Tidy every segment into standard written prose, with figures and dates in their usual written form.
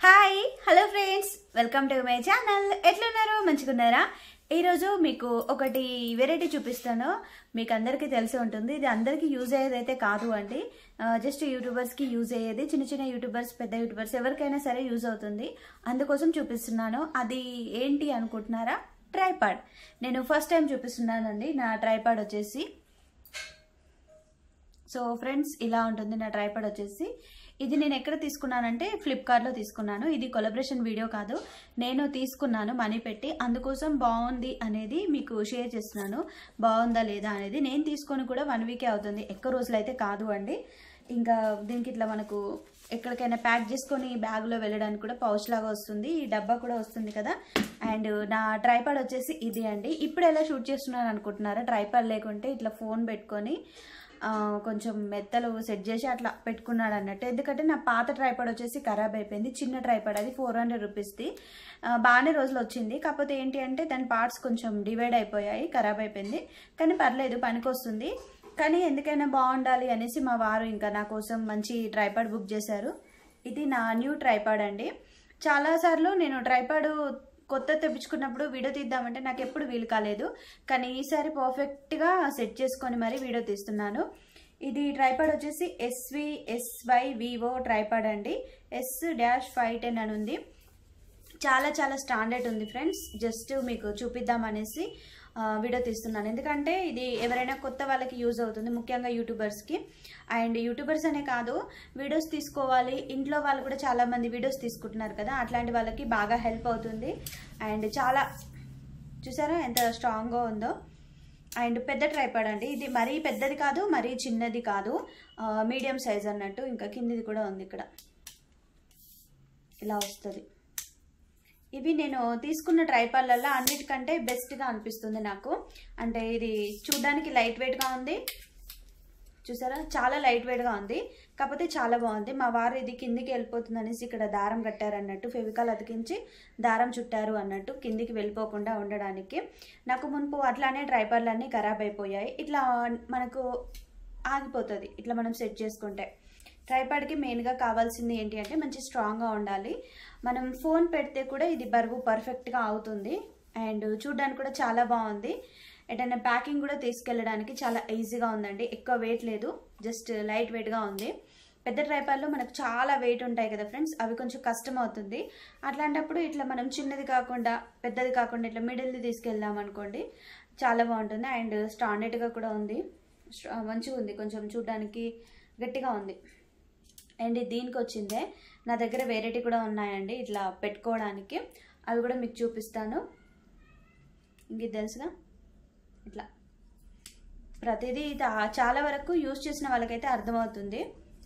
Hi hello friends, welcome to my channel. ఎట్లున్నారు? మంచిగున్నారా? ఈరోజు మీకు ఒకటి వెరైటీ చూపిస్తాను. మీకు అందరికీ తెలిసి ఉంటుంది, ఇది అందరికీ యూజ్ అయ్యేది అయితే కాదు అండి. జస్ట్ యూట్యూబర్స్కి యూజ్ అయ్యేది. చిన్న చిన్న యూట్యూబర్స్, పెద్ద యూట్యూబర్స్ ఎవరికైనా సరే యూజ్ అవుతుంది. అందుకోసం చూపిస్తున్నాను. అది ఏంటి అనుకుంటున్నారా? ట్రైపాడ్. నేను ఫస్ట్ టైం చూపిస్తున్నానండి. నా ట్రైపాడ్ వచ్చేసి సో ఫ్రెండ్స్ ఇలా ఉంటుంది. నా ట్రైపాడ్ వచ్చేసి ఇది నేను ఎక్కడ తీసుకున్నానంటే ఫ్లిప్కార్ట్లో తీసుకున్నాను. ఇది కొలాబరేషన్ వీడియో కాదు, నేను తీసుకున్నాను మనీ పెట్టి. అందుకోసం బాగుంది అనేది మీకు షేర్ చేస్తున్నాను. బాగుందా లేదా అనేది. నేను తీసుకొని కూడా 1 వీకే అవుతుంది, ఎక్కువ రోజులు అయితే కాదు అండి. ఇంకా దీనికి ఇట్లా మనకు ఎక్కడికైనా ప్యాక్ చేసుకొని బ్యాగ్లో వెళ్ళడానికి కూడా పౌచ్ లాగా వస్తుంది. ఈ డబ్బా కూడా వస్తుంది కదా. అండ్ నా ట్రైపాడ్ వచ్చేసి ఇది అండి. ఇప్పుడు ఎలా షూట్ చేస్తున్నాను అనుకుంటున్నారా? ట్రైపాడ్ లేకుంటే ఇట్లా ఫోన్ పెట్టుకొని కొంచెం మెత్తలు సెట్ చేసి అట్లా పెట్టుకున్నాడు అన్నట్టు. ఎందుకంటే నా పాత ట్రైపాడ్ వచ్చేసి ఖరాబ్ అయిపోయింది. చిన్న ట్రైపాడ్, అది 400 రూపీస్ది. బాగానే రోజులు వచ్చింది. కాకపోతే ఏంటి అంటే దాని పార్ట్స్ కొంచెం డివైడ్ అయిపోయాయి, ఖరాబ్ అయిపోయింది. కానీ పర్లేదు, పనికి వస్తుంది. కానీ ఎందుకైనా బాగుండాలి అనేసి మా వారు ఇంకా నా కోసం మంచి ట్రైపాడ్ బుక్ చేశారు. ఇది నా న్యూ ట్రైపాడ్ అండి. చాలాసార్లు నేను ట్రైపాడ్ కొత్త తెప్పించుకున్నప్పుడు వీడియో తీద్దామంటే నాకు ఎప్పుడు వీలు కాలేదు. కానీ ఈసారి పర్ఫెక్ట్గా సెట్ చేసుకొని మరి వీడియో తీస్తున్నాను. ఇది ట్రైపాడ్ వచ్చేసి SVSY-VIVO ట్రైపాడ్ అండి. S-510 అని ఉంది. చాలా చాలా స్టాండర్డ్ ఉంది ఫ్రెండ్స్. జస్ట్ మీకు చూపిద్దామనేసి వీడియో తీస్తున్నాను. ఎందుకంటే ఇది ఎవరైనా కొత్త వాళ్ళకి యూజ్ అవుతుంది, ముఖ్యంగా యూట్యూబర్స్కి. అండ్ యూట్యూబర్స్ అనే కాదు, వీడియోస్ తీసుకోవాలి, ఇంట్లో వాళ్ళు కూడా చాలామంది వీడియోస్ తీసుకుంటున్నారు కదా, అట్లాంటి వాళ్ళకి బాగా హెల్ప్ అవుతుంది. అండ్ చాలా చూసారా ఎంత స్ట్రాంగ్గా ఉందో. అండ్ పెద్ద ట్రైపాడ్ అండి. ఇది మరీ పెద్దది కాదు, మరీ చిన్నది కాదు, మీడియం సైజ్ అన్నట్టు. ఇంకా కిందిది కూడా ఉంది, ఇక్కడ ఇలా వస్తుంది. ఇవి నేను తీసుకున్న ట్రైపాడ్లలో అన్నిటికంటే బెస్ట్గా అనిపిస్తుంది నాకు. అంటే ఇది చూడడానికి లైట్ వెయిట్గా ఉంది, చూసారా చాలా లైట్ వెయిట్గా ఉంది. కాకపోతే చాలా బాగుంది. మా వారు ఇది కిందికి వెళ్ళిపోతుంది అనేసి ఇక్కడ దారం కట్టారు అన్నట్టు, ఫెవికాల్ అతికించి దారం చుట్టారు అన్నట్టు, కిందికి వెళ్ళిపోకుండా ఉండడానికి. నాకు మునుపు అట్లానే ట్రైపాడ్లన్నీ ఖరాబ్ అయిపోయాయి. ఇట్లా మనకు ఆగిపోతుంది ఇట్లా మనం సెట్ చేసుకుంటే. ట్రైపాడ్కి మెయిన్గా కావాల్సింది ఏంటి అంటే మంచి స్ట్రాంగ్గా ఉండాలి. మనం ఫోన్ పెడితే కూడా ఇది బరువు పర్ఫెక్ట్గా అవుతుంది. అండ్ చూడడానికి కూడా చాలా బాగుంది. ఎటైనా ప్యాకింగ్ కూడా తీసుకెళ్ళడానికి చాలా ఈజీగా ఉందండి. ఎక్కువ వెయిట్ లేదు, జస్ట్ లైట్ వెయిట్గా ఉంది. పెద్ద ట్రైపాడ్లో మనకు చాలా వెయిట్ ఉంటాయి కదా ఫ్రెండ్స్, అవి కొంచెం కష్టం అవుతుంది. అట్లాంటప్పుడు ఇట్లా మనం చిన్నది కాకుండా పెద్దది కాకుండా ఇట్లా మిడిల్ది తీసుకెళ్దాం అనుకోండి, చాలా బాగుంటుంది. అండ్ స్టాండర్డ్గా కూడా ఉంది, మంచిగా ఉంది, కొంచెం చూడడానికి గట్టిగా ఉంది. అండ్ దీనికి వచ్చిందే నా దగ్గర వెరైటీ కూడా ఉన్నాయండి ఇట్లా పెట్టుకోవడానికి. అవి కూడా మీకు చూపిస్తాను. ఇంక తెలుసుగా ఇట్లా ప్రతిదీ చాలా వరకు యూజ్ చేసిన వాళ్ళకైతే అర్థమవుతుంది.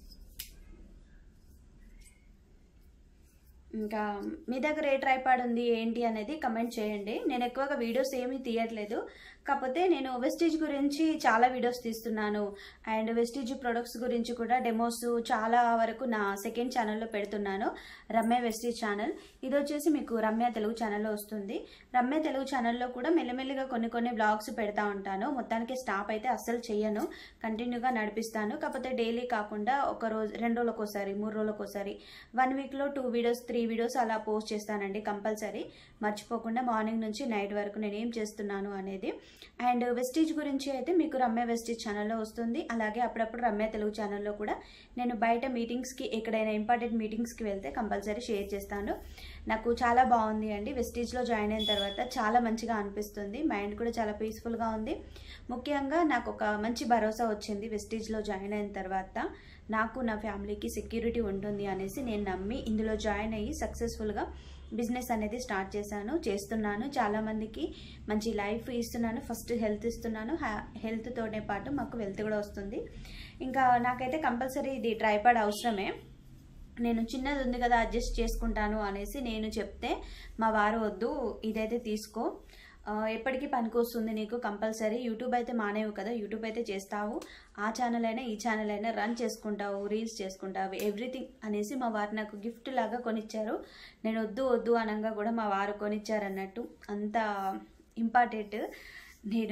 ఇంకా మీ దగ్గర ఏ ట్రైపాడ్ ఉంది ఏంటి అనేది కమెంట్ చేయండి. నేను ఎక్కువగా వీడియోస్ ఏమీ తీయట్లేదు, కాకపోతే నేను వెస్టీజ్ గురించి చాలా వీడియోస్ తీస్తున్నాను. అండ్ వెస్టీజ్ ప్రొడక్ట్స్ గురించి కూడా డెమోస్ చాలా వరకు నా సెకండ్ ఛానల్లో పెడుతున్నాను, రమ్య వెస్టీజ్ ఛానల్. ఇది వచ్చేసి మీకు రమ్య తెలుగు ఛానల్లో వస్తుంది. రమ్య తెలుగు ఛానల్లో కూడా మెల్లమెల్లిగా కొన్ని బ్లాగ్స్ పెడతా ఉంటాను. మొత్తానికి స్టాప్ అయితే అస్సలు చెయ్యను, కంటిన్యూగా నడిపిస్తాను. కాకపోతే డైలీ కాకుండా ఒక రోజు 2 రోజులకు ఒకసారి, 3 రోజులకు ఒకసారి, 1 వీక్లో 2 వీడియోస్ 3 వీడియోస్ అలా పోస్ట్ చేస్తానండి కంపల్సరీ. మర్చిపోకుండా మార్నింగ్ నుంచి నైట్ వరకు నేను ఏం చేస్తున్నాను అనేది. అండ్ వెస్టీజ్ గురించి అయితే మీకు రమ్య వెస్టీజ్ ఛానల్లో వస్తుంది. అలాగే అప్పుడప్పుడు రమ్య తెలుగు ఛానల్లో కూడా నేను బయట మీటింగ్స్కి, ఎక్కడైనా ఇంపార్టెంట్ మీటింగ్స్కి వెళ్తే కంపల్సరీ షేర్ చేస్తాను. నాకు చాలా బాగుంది అండి. వెస్టీజ్లో జాయిన్ అయిన తర్వాత చాలా మంచిగా అనిపిస్తుంది. మైండ్ కూడా చాలా పీస్ఫుల్గా ఉంది. ముఖ్యంగా నాకు ఒక మంచి భరోసా వచ్చింది వెస్టీజ్లో జాయిన్ అయిన తర్వాత. నాకు నా ఫ్యామిలీకి సెక్యూరిటీ ఉంటుంది అనేసి నేను నమ్మి ఇందులో జాయిన్ అయ్యి సక్సెస్ఫుల్గా బిజినెస్ అనేది స్టార్ట్ చేస్తున్నాను. చాలామందికి మంచి లైఫ్ ఇస్తున్నాను. ఫస్ట్ హెల్త్ ఇస్తున్నాను, హెల్త్తోనే పాటు మాకు వెల్త్ కూడా వస్తుంది. ఇంకా నాకైతే కంపల్సరీ ఇది ట్రైపాడ్ అవసరమే. నేను చిన్నది ఉంది కదా అడ్జస్ట్ చేసుకుంటాను అనేసి నేను చెప్తే మా వారు వద్దు, ఇదైతే తీసుకో, ఎప్పటికీ పనికొస్తుంది నీకు, కంపల్సరీ యూట్యూబ్ అయితే మానేవు కదా, యూట్యూబ్ అయితే చేస్తావు, ఆ ఛానల్ అయినా ఈ ఛానల్ అయినా రన్ చేసుకుంటావు, రీల్స్ చేసుకుంటావు, ఎవ్రీథింగ్ అనేసి మా వారు నాకు గిఫ్ట్ లాగా కొనిచ్చారు. నేను వద్దు అనగా కూడా మా వారు కొనిచ్చారు అన్నట్టు, అంత ఇంపార్టెంట్ నేను.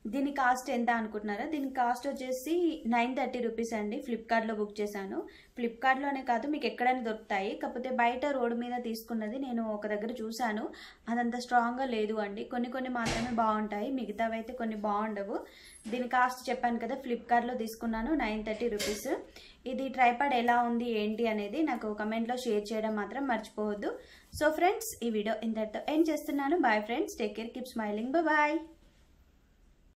దీని కాస్ట్ ఎంత అనుకుంటున్నారా? దీని కాస్ట్ వచ్చేసి 930 రూపీస్ అండి. ఫ్లిప్కార్ట్లో బుక్ చేశాను. ఫ్లిప్కార్ట్లోనే కాదు, మీకు ఎక్కడైనా దొరుకుతాయి. కాకపోతే బయట రోడ్డు మీద తీసుకున్నది నేను ఒక దగ్గర చూశాను, అదంత స్ట్రాంగ్గా లేదు అండి. కొన్ని మాత్రమే బాగుంటాయి, మిగతావి అయితే కొన్ని బాగుండవు. దీని కాస్ట్ చెప్పాను కదా, ఫ్లిప్కార్ట్లో తీసుకున్నాను 930 రూపీస్. ఇది ట్రైపాడ్ ఎలా ఉంది ఏంటి అనేది నాకు కమెంట్లో షేర్ చేయడం మాత్రం మర్చిపోవద్దు. సో ఫ్రెండ్స్, ఈ వీడియో ఇంతటితో ఎండ్ చేస్తున్నాను. Bye friends, take care, keep smiling, bye.